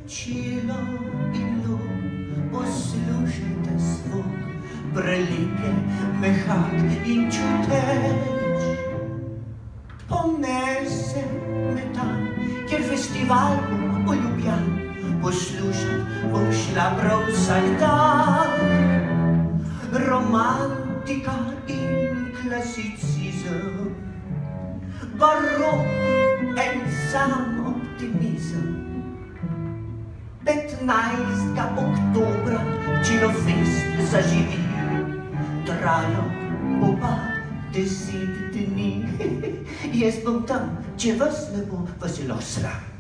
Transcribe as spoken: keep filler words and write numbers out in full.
Cilo in lu poslušajte zvok prelike mehak in čuteč. Ponese me tam, kjer festival bo Ljubljan, poslušat bom šla prav vsak dan. Romantika in klasicizem, barok en sam optimizem. petnajstega oktobra Čilofest zaživi, trajal bo pa deset dni. Jaz bom tam, če vas ne bo, vas je lahko sram.